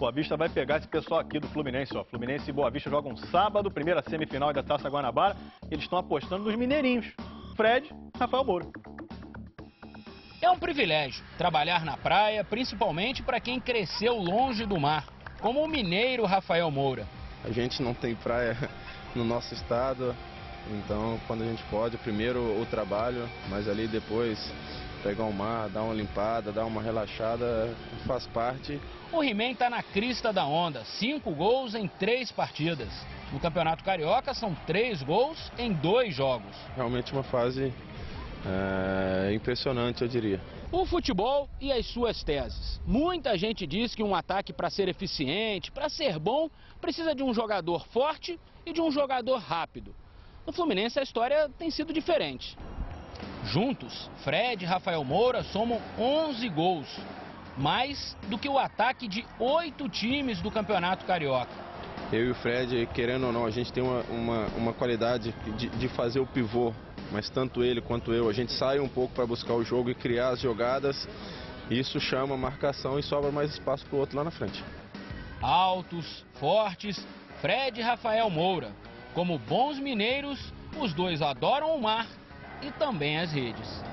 Boa Vista vai pegar esse pessoal aqui do Fluminense, ó. Fluminense e Boa Vista jogam sábado, primeira semifinal da Taça Guanabara. Eles estão apostando nos mineirinhos. Fred, Rafael Moura. É um privilégio trabalhar na praia, principalmente para quem cresceu longe do mar, como o mineiro Rafael Moura. A gente não tem praia no nosso estado, então quando a gente pode, primeiro o trabalho, mas ali depois pegar o mar, dar uma limpada, dar uma relaxada, faz parte. O He-Man está na crista da onda, 5 gols em 3 partidas. No Campeonato Carioca são 3 gols em 2 jogos. Realmente uma fase impressionante, eu diria. O futebol e as suas teses. Muita gente diz que um ataque, para ser eficiente, para ser bom, precisa de um jogador forte e de um jogador rápido. No Fluminense a história tem sido diferente. Juntos, Fred e Rafael Moura somam 11 gols, mais do que o ataque de 8 times do Campeonato Carioca. Eu e o Fred, querendo ou não, a gente tem uma qualidade de fazer o pivô, mas tanto ele quanto eu, a gente sai um pouco para buscar o jogo e criar as jogadas. Isso chama marcação e sobra mais espaço para o outro lá na frente. Altos, fortes, Fred e Rafael Moura. Como bons mineiros, os dois adoram o mar e também as redes.